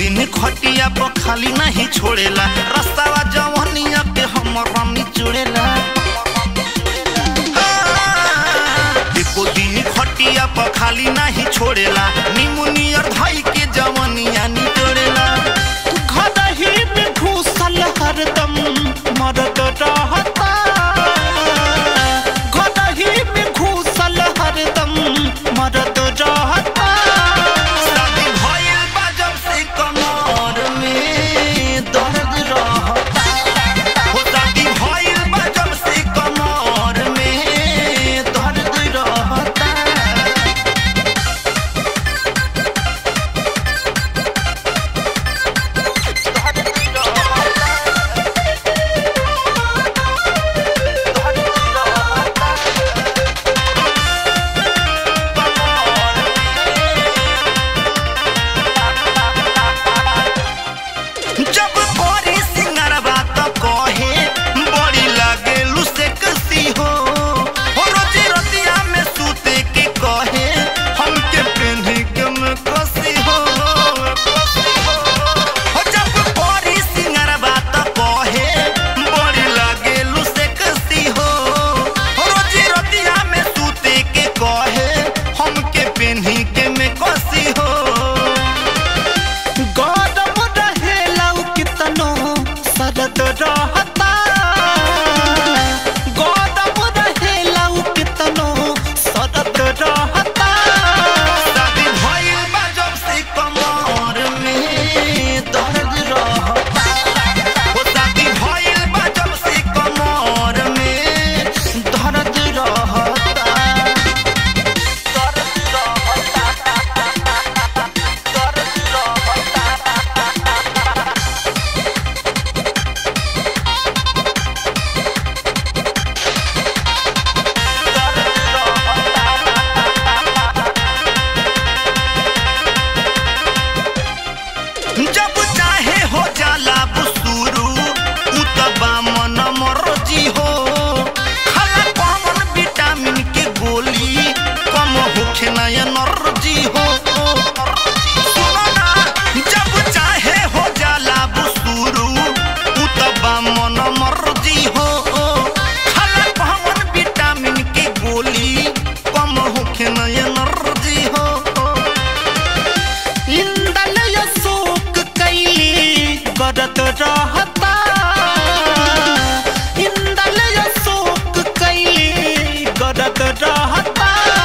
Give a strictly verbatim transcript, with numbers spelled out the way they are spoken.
दिन खटिया पर खाली नहीं छोड़ेला रास्तावा जवनिया के हमरा निचोड़ेला एको दिन खटिया पर खाली नहीं छोड़ेला निमुनियर भाई के जवनिया निचोड़ेला घर ही में घुसल हरदम मरद रहता घर ही में घुसल हरदम मरद रहता शादी भइल बा जब से कमर में दर्द रहता हो शादी भइल बा जब से कमर में दर्द रहता जब बड़ी सिंगरवा तो कहे बड़ी लागे लुसे कसी हो हो रोजी रतिया में सूते के कहे हमके पहने के में कसी हो हो जब बड़ी सिंगरवा तो कहे बड़ी लागे लुसे कसी हो हो रोजी रतिया में सूते के कहे हमके पहने के में कसी हो सरद रहता गोदम रहेला कितनो सरद रहता शादी भइल बा जब से कमर में दर्द रहता हो शादी भइल बा जब से कमर में दर्द रहता दर्द जब चाहे हो जाला बुसुरू उतबा मन मर्जी हो खाला कौन विटामिन के गोली कम होखे ना एनर्जी हो सुनो ना जब चाहे हो जाला बुसुरू उतबा मन मर्जी हो खाला कौन विटामिन के गोली कम होखे ना एनर्जी हो इंदल शोक कैली गरत रहता इंदल शोक कैली गरत रहता।